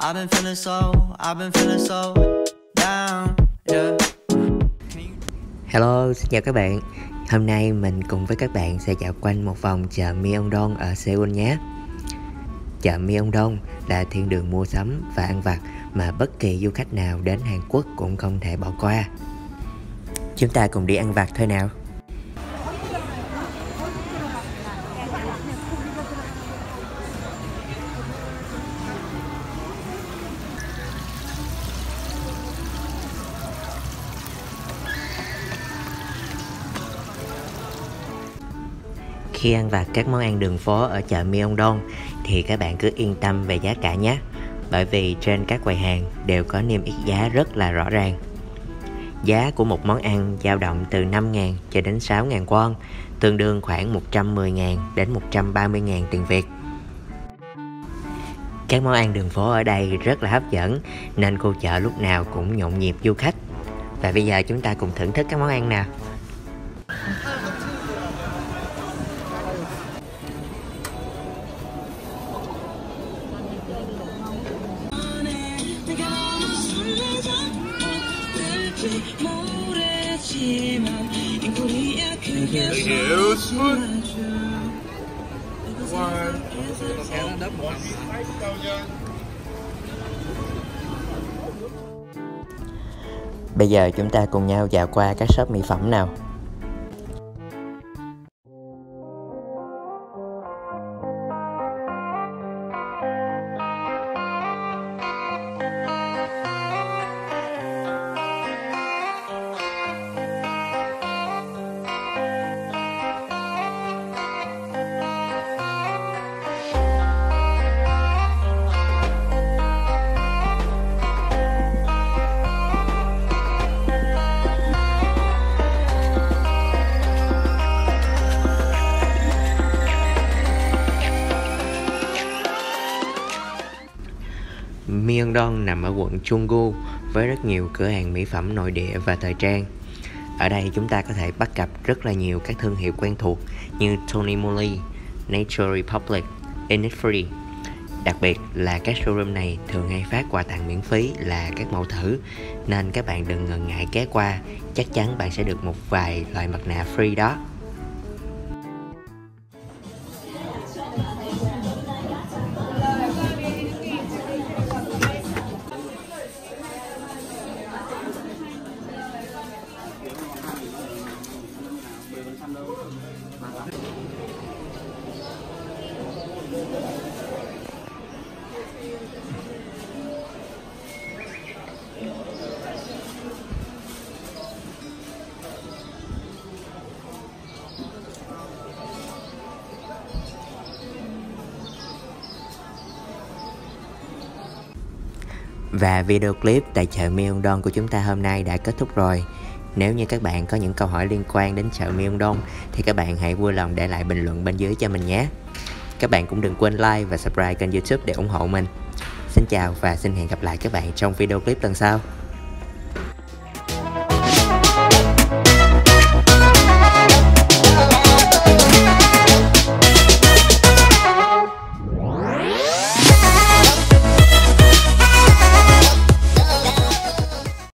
I've been feeling so down, yeah. Hello, xin chào các bạn. Hôm nay mình cùng với các bạn sẽ dạo quanh một vòng chợ Myeongdong ở Seoul nhé. Chợ Myeongdong là thiên đường mua sắm và ăn vặt mà bất kỳ du khách nào đến Hàn Quốc cũng không thể bỏ qua. Chúng ta cùng đi ăn vặt thôi nào. Khi ăn vặt các món ăn đường phố ở chợ Myeongdong thì các bạn cứ yên tâm về giá cả nhé. Bởi vì trên các quầy hàng đều có niêm yết giá rất là rõ ràng. Giá của một món ăn dao động từ 5.000 cho đến 6.000 won, tương đương khoảng 110.000 đến 130.000 tiền Việt. Các món ăn đường phố ở đây rất là hấp dẫn nên khu chợ lúc nào cũng nhộn nhịp du khách. Và bây giờ chúng ta cùng thưởng thức các món ăn nào. Bây giờ chúng ta cùng nhau dạo qua các shop mỹ phẩm nào. Myeongdong nằm ở quận Chunggu với rất nhiều cửa hàng mỹ phẩm nội địa và thời trang. Ở đây chúng ta có thể bắt gặp rất là nhiều các thương hiệu quen thuộc như Tony Moly, Nature Republic, Innisfree. Đặc biệt là các showroom này thường hay phát quà tặng miễn phí là các mẫu thử, nên các bạn đừng ngần ngại ghé qua, chắc chắn bạn sẽ được một vài loại mặt nạ free đó. Và video clip tại chợ Myeongdong của chúng ta hôm nay đã kết thúc rồi. Nếu như các bạn có những câu hỏi liên quan đến chợ Myeongdong thì các bạn hãy vui lòng để lại bình luận bên dưới cho mình nhé. Các bạn cũng đừng quên like và subscribe kênh YouTube để ủng hộ mình. Xin chào và xin hẹn gặp lại các bạn trong video clip lần sau.